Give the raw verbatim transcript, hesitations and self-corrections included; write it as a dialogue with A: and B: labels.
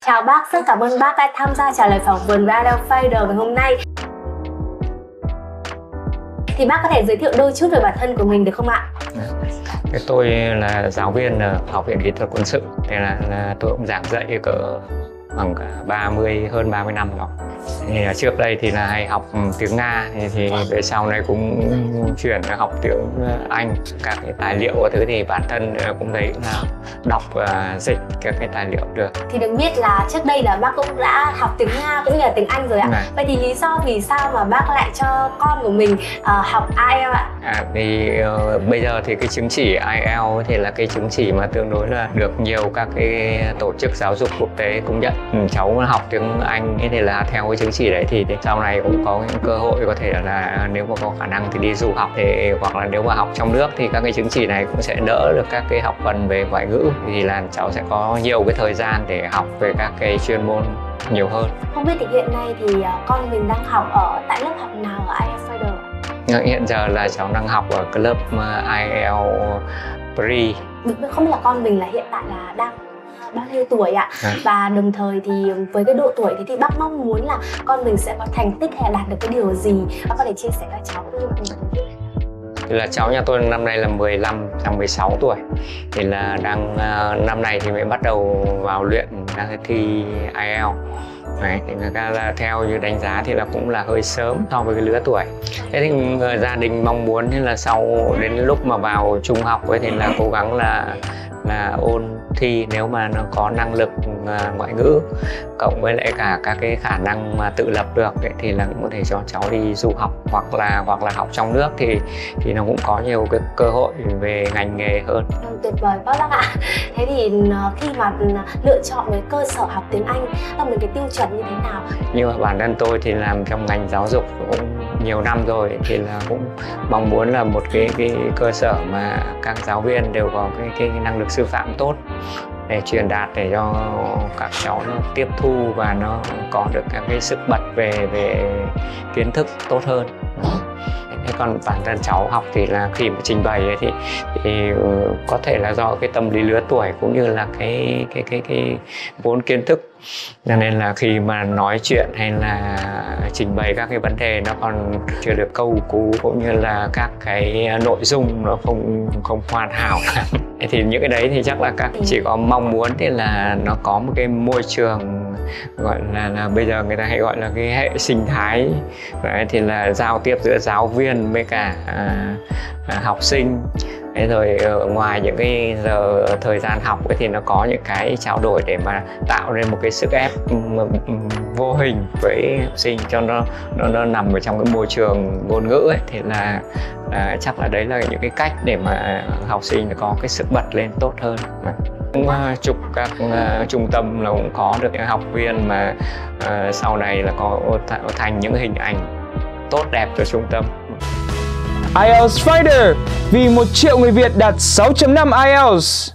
A: Chào bác, rất cảm ơn bác đã tham gia trả lời phỏng vấn với i e l t s Fighter ngày hôm nay. Thì bác có thể giới thiệu đôi chút về bản thân của mình được không ạ?
B: Tôi là giáo viên ở Học viện Kỹ thuật Quân sự. Thế là, là tôi cũng giảng dạy cỡ khoảng ba mươi, hơn ba mươi năm rồi. Thì trước đây thì là hay học tiếng Nga, thì, thì về sau này cũng chuyển học tiếng Anh. Các cái tài liệu và thứ thì bản thân cũng thấy là đọc và dịch các cái tài liệu được.
A: Thì được biết là trước đây là bác cũng đã học tiếng Nga cũng như là tiếng Anh rồi ạ. Này. Vậy thì lý do vì sao mà bác lại cho con của mình uh, học i e l t s ạ?
B: À, vì uh, bây giờ thì cái chứng chỉ i e l t s thì là cái chứng chỉ mà tương đối là được nhiều các cái tổ chức giáo dục quốc tế công nhận. Ừ, cháu học tiếng Anh thì là theo cái chứng chỉ đấy thì, thì sau này cũng có những cơ hội có thể là nếu mà có khả năng thì đi du học, thì hoặc là nếu mà học trong nước thì các cái chứng chỉ này cũng sẽ đỡ được các cái học phần về ngoại ngữ, thì là cháu sẽ có nhiều cái thời gian để học về các cái chuyên môn nhiều hơn.
A: Không biết thì hiện nay thì con mình đang học ở tại lớp học nào ở i e l t s Fighter?
B: Hiện giờ là cháu đang học ở cái lớp i e l t Pre.
A: Không biết là con mình là hiện tại là đang bao nhiêu tuổi ạ? À? Và đồng thời thì với cái độ tuổi thì, thì bác mong muốn là con mình sẽ có thành tích hay là đạt được cái điều gì? Bác có thể chia sẻ các cháu với mình.
B: Là cháu nhà tôi năm nay là mười lăm, sang mười sáu tuổi. Thì là đang năm nay thì mới bắt đầu vào luyện đang thi i e l t. Đấy, thì người ta là theo như đánh giá thì là cũng là hơi sớm so với cái lứa tuổi. Thế thì người gia đình mong muốn thì là sau đến lúc mà vào trung học ấy thì là cố gắng là là ôn thi, nếu mà nó có năng lực uh, ngoại ngữ cộng với lại cả các cái khả năng mà tự lập được ấy, thì là cũng có thể cho cháu đi du học hoặc là hoặc là học trong nước, thì thì nó cũng có nhiều cái cơ hội về ngành nghề hơn.
A: Tuyệt vời quá bác ạ. Thế thì khi mà lựa chọn cái cơ sở học tiếng Anh là một cái tiêu chuẩn như thế nào?
B: Nhưng mà bản thân tôi thì làm trong ngành giáo dục cũng nhiều năm rồi, thì là cũng mong muốn là một cái cái cơ sở mà các giáo viên đều có cái cái năng lực sư phạm tốt để truyền đạt, để cho các cháu nó tiếp thu và nó có được các cái sức bật về về kiến thức tốt hơn. Thế còn bản thân cháu học thì là khi mà trình bày ấy thì, thì có thể là do cái tâm lý lứa tuổi cũng như là cái cái cái cái vốn kiến thức, cho nên là khi mà nói chuyện hay là trình bày các cái vấn đề nó còn chưa được câu cú, cũng như là các cái nội dung nó không không hoàn hảo. Thì những cái đấy thì chắc là các chỉ có mong muốn thì là nó có một cái môi trường gọi là là bây giờ người ta hay gọi là cái hệ sinh thái đấy, thì là giao tiếp giữa giáo viên với cả à, à, học sinh. Thế rồi ngoài những cái giờ thời gian học ấy, thì nó có những cái trao đổi để mà tạo nên một cái sức ép vô hình với học sinh cho nó nó, nó nằm ở trong cái môi trường ngôn ngữ ấy, thì là à, chắc là đấy là những cái cách để mà học sinh có cái sức bật lên tốt hơn. Cũng uh, chúc các uh, trung tâm là cũng có được những học viên mà uh, sau này là có thành những hình ảnh tốt đẹp cho trung tâm.
C: i e l t s Fighter, vì một triệu người Việt đạt sáu chấm năm i e l t s.